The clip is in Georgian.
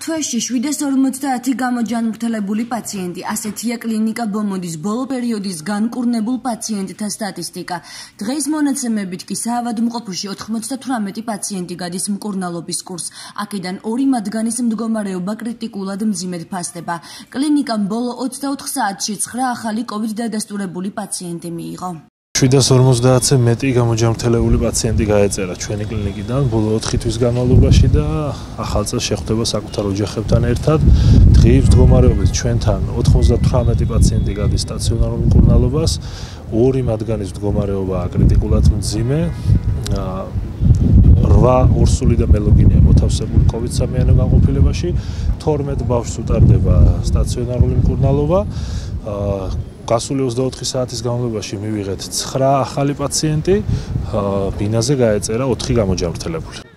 თვეში 750 გამოჯანმრთელებული პაციენტი, ასეთია კლინიკა ბომოდის ბოლო პერიოდის განკურნებულ პაციენტთა სტატისტიკა. დღეს მონაცემებით კი საავადმყოფოში 98 პაციენტი გადის მკურნალობის კურსს. აქედან 2 მათგანის მდგომარეობა კრიტიკულად მძიმედ ფასდება. კლინიკამ ბოლო 24 საათში 9 ახალი COVID დადასტურებული პაციენტი მიიღო. 750-ზე მეტი გამოჯანმრთელებული პაციენტი გაეწერა ჩვენი კლინიკიდან ბოლო 4 თვის განმავლობაში და ახალ წელს შეხვდება საკუთარ ოჯახებთან ერთად. დღის მდგომარეობით ჩვენთან 98 პაციენტი გადის სტაციონარულ მკურნალობას, 2 მათგანის მდგომარეობაა კრიტიკულად მძიმე, 8 ორსული და მელოგინია მოთავსებული COVID-19 განყოფილებაში, 12 ბავშვს უტარდება სტაციონარული მკურნალობა. გასული 24 საათის განმავლობაში მივიღეთ 9 ახალი პაციენტი, ბინაზე გაეწერა 4 გამოჯანმრთელებული.